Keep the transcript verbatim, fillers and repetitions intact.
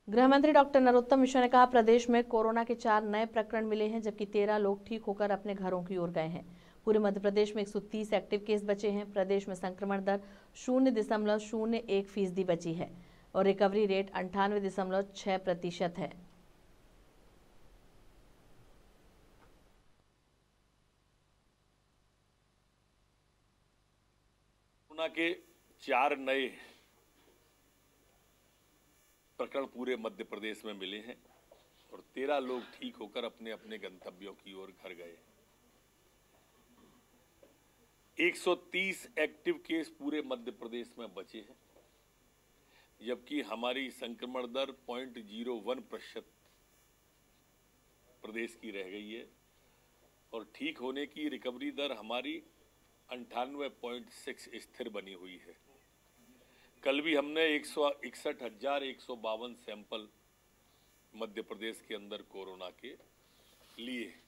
गृह मंत्री डॉक्टर नरोत्तम मिश्रा ने कहा, प्रदेश में कोरोना के चार नए प्रकरण मिले हैं, जबकि तेरह लोग ठीक होकर अपने घरों की ओर गए हैं। पूरे मध्य प्रदेश में एक सौ तीस एक्टिव केस बचे हैं। प्रदेश में संक्रमण दर शून्य दशमलव शून्य एक फीसदी बची है और रिकवरी रेट अंठानवे दशमलव छह प्रतिशत है। कोरोना के चार नए प्रकरण पूरे मध्य प्रदेश में मिले हैं और तेरह लोग ठीक होकर अपने अपने गंतव्यों की ओर घर गए। एक सौ तीस एक्टिव केस पूरे मध्य प्रदेश में बचे हैं, जबकि हमारी संक्रमण दर पॉइंट जीरो वन प्रतिशत प्रदेश की रह गई है और ठीक होने की रिकवरी दर हमारी अंठानवे पॉइंट सिक्स स्थिर बनी हुई है। कल भी हमने एक सौ इकसठ हजार एक सौ बावन सैंपल मध्य प्रदेश के अंदर कोरोना के लिए।